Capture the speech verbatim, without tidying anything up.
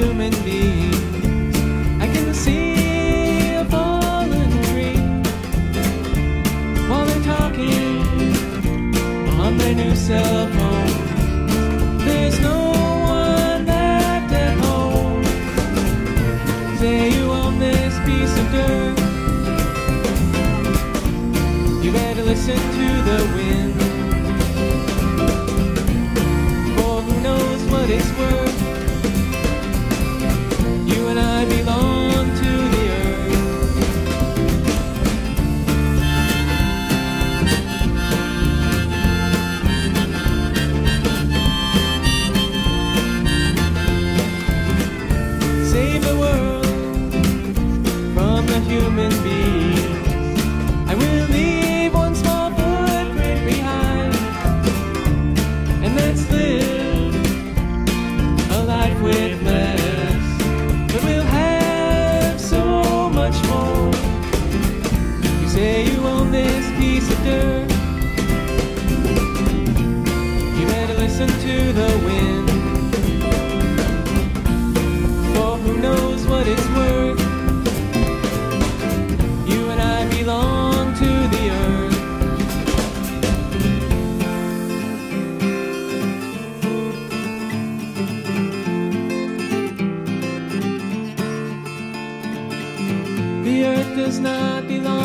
human beings. I can see a fallen tree while they're talking on their new cell phone. There's no one left at home. Say you own this piece of dirt, you better listen to the wind, for who knows what it's worth. You and I belong to the earth. Save the world from the human beings. I will leave one small footprint behind, and that's live a life with less, but we'll have so much more. You say you own this piece of dirt, you better listen to the wind, for who knows what it's worth. You and I belong to the earth. The earth does not belong